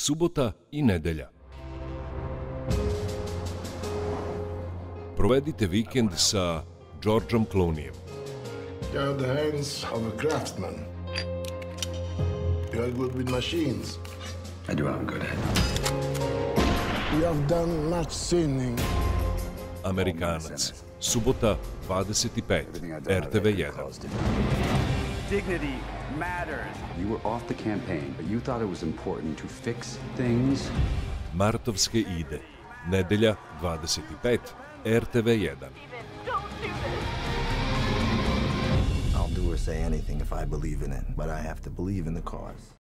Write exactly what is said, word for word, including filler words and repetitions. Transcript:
Subota i nedelja. Provedite vikend sa Georgeom Clooneyem. You have the hands of a craftsman. You are good with machines. I do what I'm good at. You have done much sinning. Amerikanac. Subota dvadeset pet. R T V jedan. Dignity matters. You were off the campaign, but you thought it was important to fix things. Martovske ide. Nedelja dvadeset pet. R T V jedan. I'll do or say anything if I believe in it, but I have to believe in the cause.